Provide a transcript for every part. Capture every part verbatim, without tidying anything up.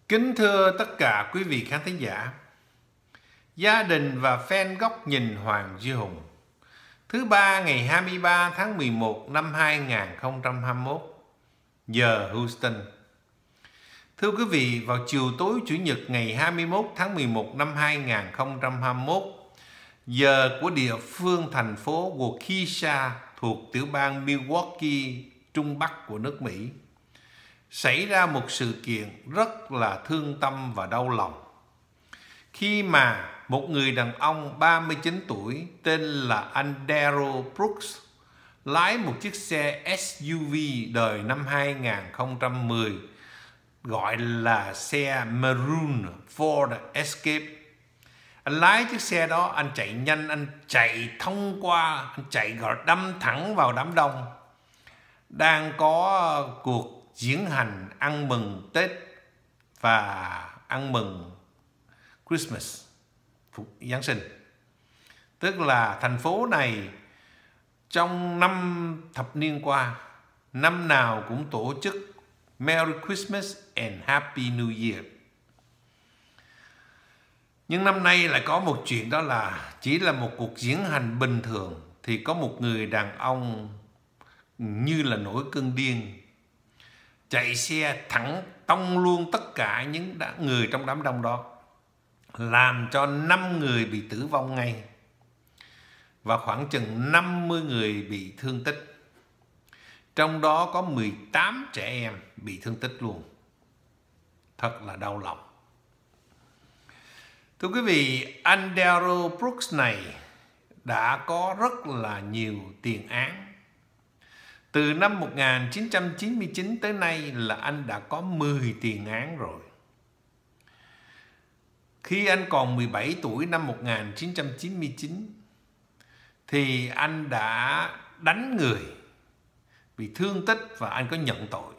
Kính thưa tất cả quý vị khán thính giả, gia đình và fan Góc Nhìn Hoàng Duy Hùng. Thứ ba ngày hai mươi ba tháng mười một năm hai nghìn không trăm hai mươi mốt, giờ Houston. Thưa quý vị, vào chiều tối Chủ nhật ngày hai mươi mốt tháng mười một năm hai nghìn không trăm hai mươi mốt, giờ của địa phương thành phố Waukesha thuộc tiểu bang Milwaukee, Trung Bắc của nước Mỹ, xảy ra một sự kiện rất là thương tâm và đau lòng. Khi mà một người đàn ông ba mươi chín tuổi tên là anh Darrell Brooks lái một chiếc xe ét u vê đời năm hai nghìn không trăm mười gọi là xe Maroon Ford Escape. Anh lái chiếc xe đó, anh chạy nhanh, anh chạy thông qua, anh chạy gọi đâm thẳng vào đám đông đang có cuộc diễn hành ăn mừng Tết và ăn mừng Christmas, Giáng sinh. Tức là thành phố này trong năm thập niên qua, năm nào cũng tổ chức Merry Christmas and Happy New Year. Nhưng năm nay lại có một chuyện, đó là chỉ là một cuộc diễn hành bình thường thì có một người đàn ông như là nổi cơn điên, chạy xe thẳng tông luôn tất cả những người trong đám đông đó, làm cho năm người bị tử vong ngay và khoảng chừng năm mươi người bị thương tích. Trong đó có mười tám trẻ em bị thương tích luôn. Thật là đau lòng. Thưa quý vị, anh Darrell Brooks này đã có rất là nhiều tiền án. Từ năm một nghìn chín trăm chín mươi chín tới nay là anh đã có mười tiền án rồi. Khi anh còn mười bảy tuổi năm một nghìn chín trăm chín mươi chín thì anh đã đánh người, bị thương tích và anh có nhận tội.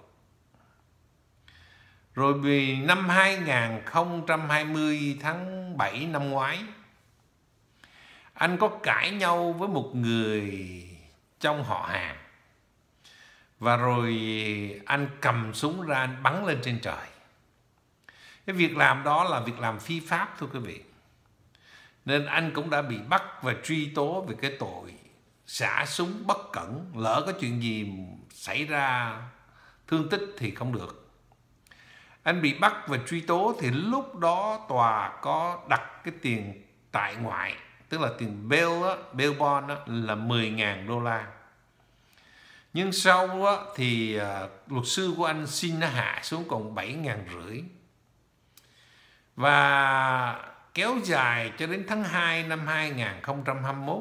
Rồi vì năm hai nghìn không trăm hai mươi tháng bảy năm ngoái, anh có cãi nhau với một người trong họ hàng. Và rồi anh cầm súng ra, anh bắn lên trên trời. Cái việc làm đó là việc làm phi pháp, thưa quý vị. Nên anh cũng đã bị bắt và truy tố về cái tội xả súng bất cẩn. Lỡ có chuyện gì xảy ra thương tích thì không được. Anh bị bắt và truy tố thì lúc đó tòa có đặt cái tiền tại ngoại, tức là tiền bail, á, bail bond á, là mười nghìn đô la. Nhưng sau á, thì uh, luật sư của anh xin nó hạ xuống còn bảy nghìn rưỡi. Và kéo dài cho đến tháng hai năm hai nghìn không trăm hai mươi mốt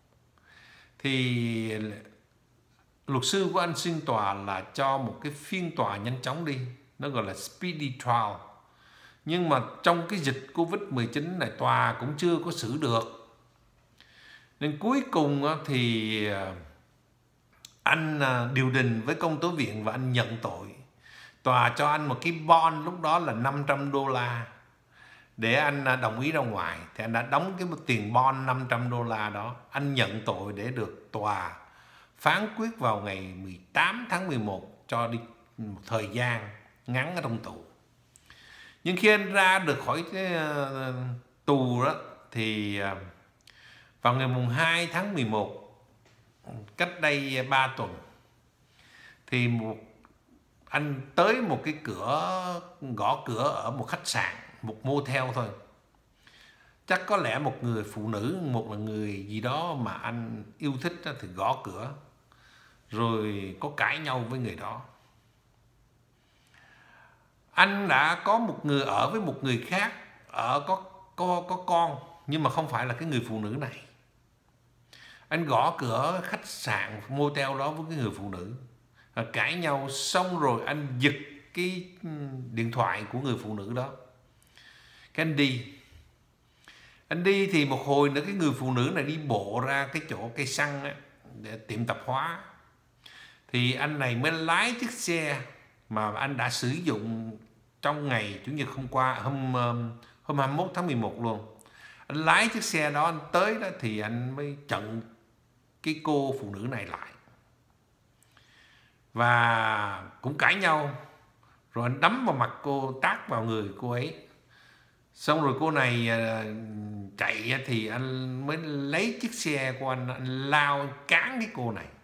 thì luật sư của anh xin tòa là cho một cái phiên tòa nhanh chóng đi. Nó gọi là speedy trial. Nhưng mà trong cái dịch Covid mười chín này tòa cũng chưa có xử được. Nên cuối cùng á, thì anh điều đình với công tố viện và anh nhận tội. Tòa cho anh một cái bond lúc đó là năm trăm đô la để anh đồng ý ra ngoài. Thì anh đã đóng cái tiền bond năm trăm đô la đó. Anh nhận tội để được tòa phán quyết vào ngày mười tám tháng mười một cho đi một thời gian ngắn ở trong tù. Nhưng khi anh ra được khỏi cái uh, tù đó thì uh, vào ngày mùng hai tháng mười một, cách đây ba tuần, thì một anh tới một cái cửa, gõ cửa ở một khách sạn, một motel thôi. Chắc có lẽ một người phụ nữ, một là người gì đó mà anh yêu thích thì gõ cửa. Rồi có cãi nhau với người đó. Anh đã có một người ở với một người khác, ở có, có, có con, nhưng mà không phải là cái người phụ nữ này. Anh gõ cửa khách sạn motel đó với cái người phụ nữ, cãi nhau xong rồi anh giật cái điện thoại của người phụ nữ đó. Cái anh đi. Anh đi thì một hồi nữa cái người phụ nữ này đi bộ ra cái chỗ cây xăng á, để tiệm tạp hóa. Thì anh này mới lái chiếc xe mà anh đã sử dụng trong ngày Chủ nhật hôm qua, hôm, hôm hai mươi mốt tháng mười một luôn. Anh lái chiếc xe đó, anh tới đó thì anh mới chặn cái cô phụ nữ này lại. Và cũng cãi nhau. Rồi anh đấm vào mặt cô, tát vào người cô ấy. Xong rồi cô này chạy thì anh mới lấy chiếc xe của anh, anh lao cán cái cô này,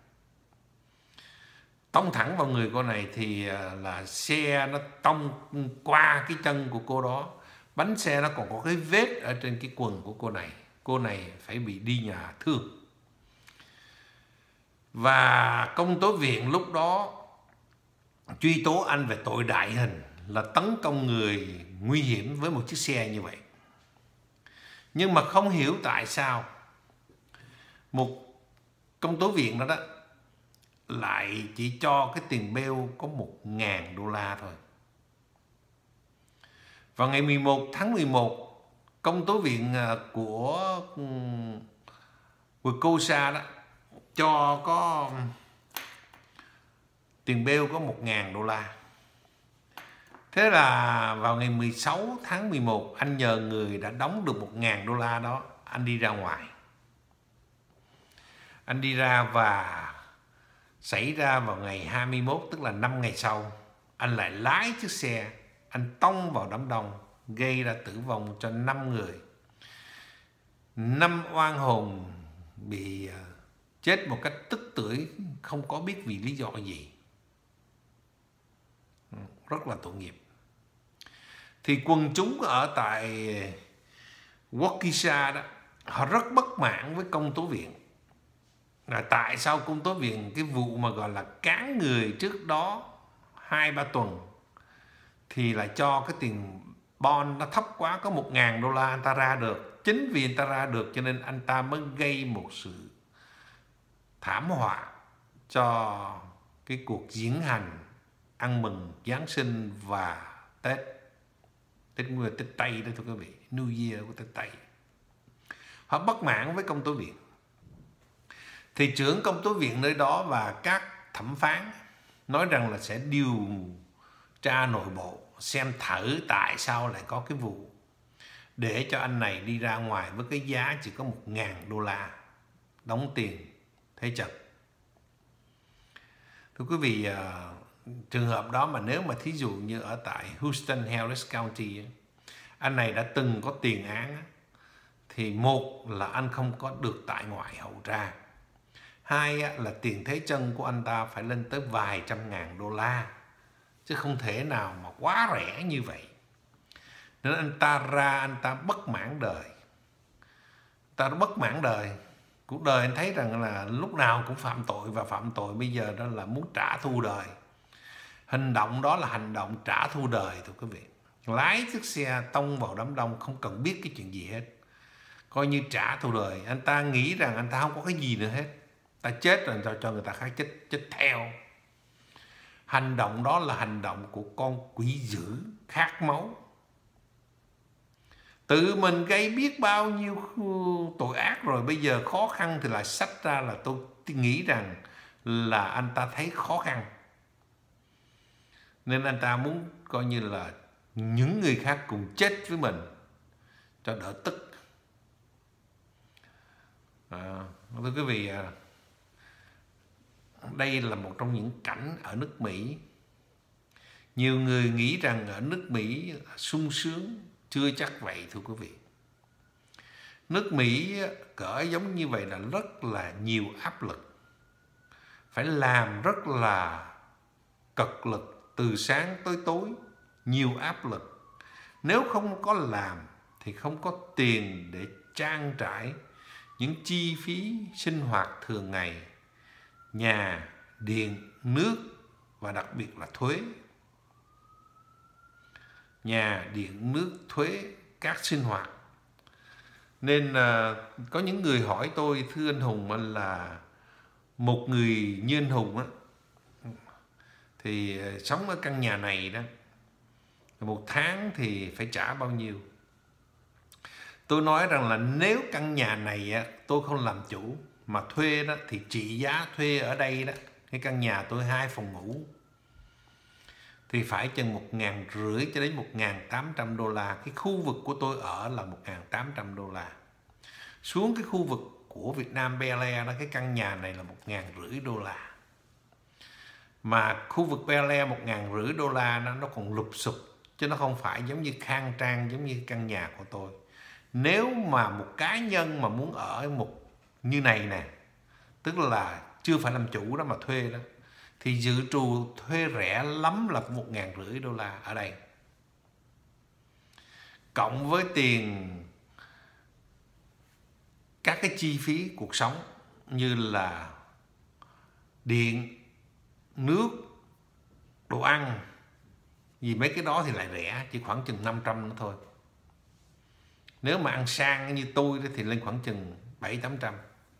tông thẳng vào người cô này thì là xe nó tông qua cái chân của cô đó. Bánh xe nó còn có cái vết ở trên cái quần của cô này. Cô này phải bị đi nhà thương. Và công tố viện lúc đó truy tố anh về tội đại hình, là tấn công người nguy hiểm với một chiếc xe như vậy. Nhưng mà không hiểu tại sao một công tố viện đó đó lại chỉ cho cái tiền bail có một ngàn đô la thôi. Vào ngày mười một tháng mười một, công tố viện của Wicosa đó cho có tiền bail có một ngàn đô la. Thế là vào ngày mười sáu tháng mười một, anh nhờ người đã đóng được một ngàn đô la đó, anh đi ra ngoài. Anh đi ra và xảy ra vào ngày hai mươi mốt, tức là năm ngày sau, anh lại lái chiếc xe, anh tông vào đám đông, gây ra tử vong cho năm người. Năm oan hồn bị chết một cách tức tưởi, không có biết vì lý do gì. Rất là tội nghiệp. Thì quần chúng ở tại Waukesha đó, họ rất bất mãn với công tố viện. Là tại sao công tố viện cái vụ mà gọi là cán người trước đó hai ba tuần thì lại cho cái tiền bond nó thấp quá, có một ngàn đô la anh ta ra được. Chính vì anh ta ra được cho nên anh ta mới gây một sự thảm họa cho cái cuộc diễn hành ăn mừng Giáng sinh và Tết. Tết Nguyên, Tết Tây đó thưa quý vị, New Year của Tết Tây. Họ bất mãn với công tố viện. Thì trưởng công tố viện nơi đó và các thẩm phán nói rằng là sẽ điều tra nội bộ, xem thử tại sao lại có cái vụ, để cho anh này đi ra ngoài với cái giá chỉ có một ngàn đô la, đóng tiền thế chấp. Thưa quý vị, trường hợp đó mà nếu mà thí dụ như ở tại Houston, Harris County, anh này đã từng có tiền án, thì một là anh không có được tại ngoại hậu tra, hai là tiền thế chân của anh ta phải lên tới vài trăm ngàn đô la, chứ không thể nào mà quá rẻ như vậy. Nên anh ta ra, anh ta bất mãn đời. Anh ta bất mãn đời. Cuộc đời anh thấy rằng là lúc nào cũng phạm tội, và phạm tội bây giờ đó là muốn trả thù đời. Hành động đó là hành động trả thù đời thưa quý vị. Lái chiếc xe tông vào đám đông không cần biết cái chuyện gì hết, coi như trả thù đời. Anh ta nghĩ rằng anh ta không có cái gì nữa hết, ta chết rồi cho, cho người ta khác chết, chết theo. Hành động đó là hành động của con quỷ dữ khát máu. Tự mình gây biết bao nhiêu tội ác rồi, bây giờ khó khăn thì lại xách ra là tôi nghĩ rằng là anh ta thấy khó khăn. Nên anh ta muốn coi như là những người khác cùng chết với mình cho đỡ tức. À, thưa quý vị, đây là một trong những cảnh ở nước Mỹ. Nhiều người nghĩ rằng ở nước Mỹ sung sướng, chưa chắc vậy thưa quý vị. Nước Mỹ cỡ giống như vậy là rất là nhiều áp lực, phải làm rất là cực lực từ sáng tới tối, nhiều áp lực. Nếu không có làm thì không có tiền để trang trải những chi phí sinh hoạt thường ngày, nhà, điện, nước và đặc biệt là thuế. Nhà, điện, nước, thuế, các sinh hoạt. Nên uh, có những người hỏi tôi, thưa anh Hùng, là một người như anh Hùng á, thì uh, sống ở căn nhà này đó, một tháng thì phải trả bao nhiêu? Tôi nói rằng là nếu căn nhà này á, tôi không làm chủ mà thuê đó, thì trị giá thuê ở đây đó, cái căn nhà tôi hai phòng ngủ thì phải chừng một ngàn rưỡi cho đến một ngàn tám trăm đô la. Cái khu vực của tôi ở là một ngàn tám trăm đô la. Xuống cái khu vực của Việt Nam Bel Air đó, cái căn nhà này là một ngàn rưỡi đô la. Mà khu vực Bel Air một ngàn rưỡi đô la nó, nó còn lụp xụp, chứ nó không phải giống như khang trang giống như căn nhà của tôi. Nếu mà một cá nhân mà muốn ở một như này nè, tức là chưa phải làm chủ đó mà thuê đó, thì dự trù thuê rẻ lắm là một ngàn rưỡi đô la ở đây. Cộng với tiền các cái chi phí cuộc sống như là điện, nước, đồ ăn, vì mấy cái đó thì lại rẻ, chỉ khoảng chừng năm trăm nữa thôi. Nếu mà ăn sang như tôi thì lên khoảng chừng bảy tám trăm.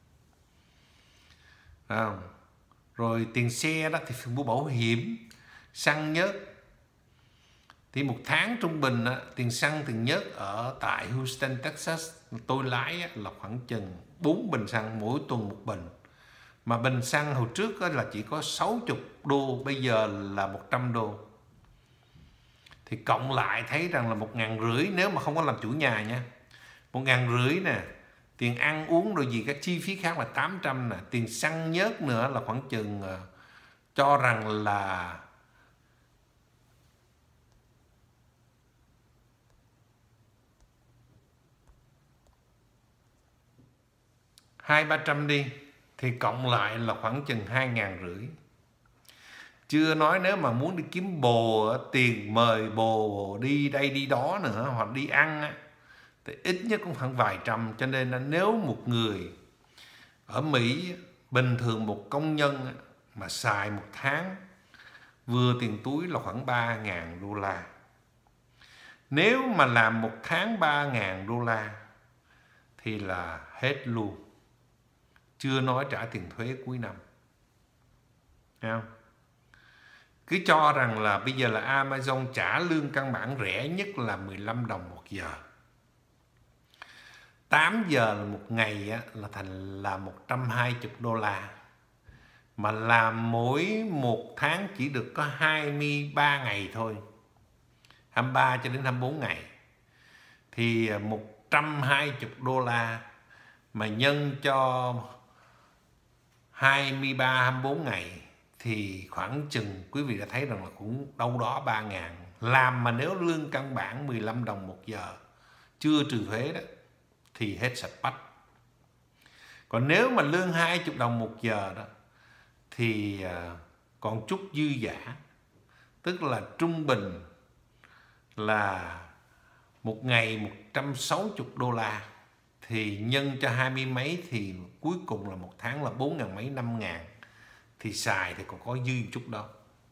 Rồi tiền xe đó thì phải mua bảo hiểm, xăng nhớt. Thì một tháng trung bình tiền xăng tiền nhớt ở tại Houston, Texas tôi lái là khoảng chừng bốn bình xăng mỗi tuần một bình. Mà bình xăng hồi trước là chỉ có sáu mươi đô, bây giờ là một trăm đô. Thì cộng lại thấy rằng là một ngàn rưỡi nếu mà không có làm chủ nhà nha. Một ngàn rưỡi nè, tiền ăn uống rồi gì các chi phí khác là tám trăm nè, tiền xăng nhớt nữa là khoảng chừng uh, cho rằng là hai ba trăm đi, thì cộng lại là khoảng chừng hai ngàn rưỡi. Chưa nói nếu mà muốn đi kiếm bồ, tiền mời bồ đi đây đi đó nữa, hoặc đi ăn thì ít nhất cũng khoảng vài trăm. Cho nên là nếu một người ở Mỹ bình thường, một công nhân mà xài một tháng vừa tiền túi là khoảng ba ngàn đô la. Nếu mà làm một tháng ba ngàn đô la thì là hết luôn, chưa nói trả tiền thuế cuối năm. Thấy không? Cứ cho rằng là bây giờ là Amazon trả lương căn bản rẻ nhất là mười lăm đồng một giờ. tám giờ là một ngày á, là thành là một trăm hai mươi đô la. Mà làm mỗi một tháng chỉ được có hai mươi ba ngày thôi, hai mươi ba cho đến hai mươi bốn ngày. Thì một trăm hai mươi đô la mà nhân cho hai mươi ba, hai mươi bốn ngày thì khoảng chừng quý vị đã thấy rằng là cũng đâu đó ba ngàn. Làm mà nếu lương căn bản mười lăm đồng một giờ chưa trừ thuế đó thì hết sạch bách. Còn nếu mà lương hai mươi đồng một giờ đó thì còn chút dư giả, tức là trung bình là một ngày một trăm sáu mươi đô la, thì nhân cho hai mươi mấy thì cuối cùng là một tháng là bốn ngàn mấy, năm ngàn. Thì xài thì còn có dư chút đó.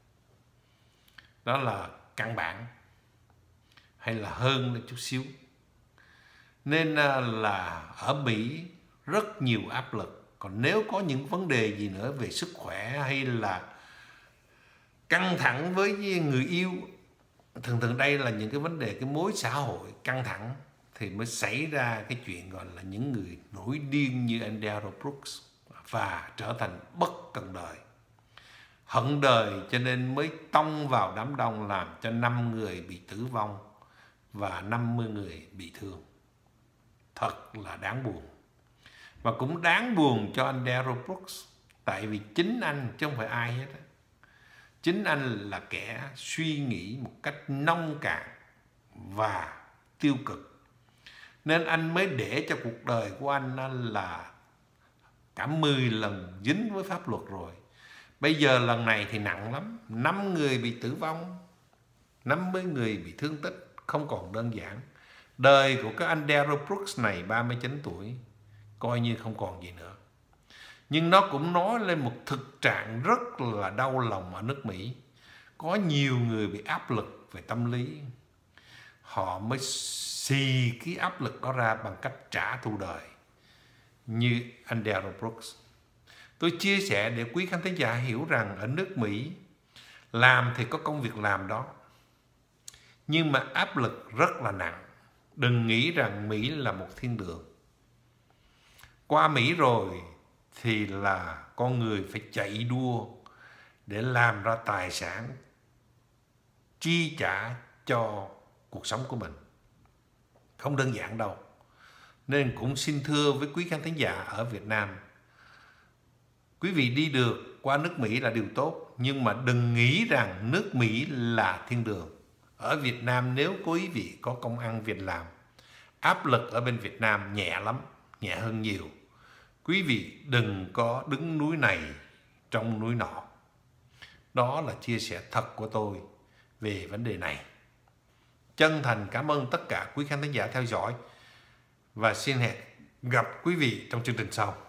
Đó là căn bản, hay là hơn lên chút xíu. Nên là ở Mỹ rất nhiều áp lực. Còn nếu có những vấn đề gì nữa về sức khỏe hay là căng thẳng với người yêu, thường thường đây là những cái vấn đề, cái mối xã hội căng thẳng, thì mới xảy ra cái chuyện gọi là những người nổi điên như anh Darrell Brooks và trở thành bất cần đời, hận đời, cho nên mới tông vào đám đông làm cho năm người bị tử vong và năm mươi người bị thương. Thật là đáng buồn. Và cũng đáng buồn cho anh Darrell Brooks, tại vì chính anh chứ không phải ai hết. Chính anh là kẻ suy nghĩ một cách nông cạn và tiêu cực. Nên anh mới để cho cuộc đời của anh là cả mười lần dính với pháp luật rồi. Bây giờ lần này thì nặng lắm, năm người bị tử vong, năm mươi người bị thương tích, không còn đơn giản. Đời của cái anh Darrell Brooks này ba mươi chín tuổi coi như không còn gì nữa. Nhưng nó cũng nói lên một thực trạng rất là đau lòng ở nước Mỹ. Có nhiều người bị áp lực về tâm lý, họ mới xì cái áp lực đó ra bằng cách trả thù đời, như anh Darrell Brooks. Tôi chia sẻ để quý khán thính giả hiểu rằng ở nước Mỹ, làm thì có công việc làm đó, nhưng mà áp lực rất là nặng. Đừng nghĩ rằng Mỹ là một thiên đường. Qua Mỹ rồi thì là con người phải chạy đua để làm ra tài sản, chi trả cho cuộc sống của mình. Không đơn giản đâu. Nên cũng xin thưa với quý khán thính giả ở Việt Nam, quý vị đi được qua nước Mỹ là điều tốt, nhưng mà đừng nghĩ rằng nước Mỹ là thiên đường. Ở Việt Nam nếu quý vị có công ăn việc làm, áp lực ở bên Việt Nam nhẹ lắm, nhẹ hơn nhiều. Quý vị đừng có đứng núi này trong núi nọ. Đó là chia sẻ thật của tôi về vấn đề này. Chân thành cảm ơn tất cả quý khán thính giả theo dõi và xin hẹn gặp quý vị trong chương trình sau.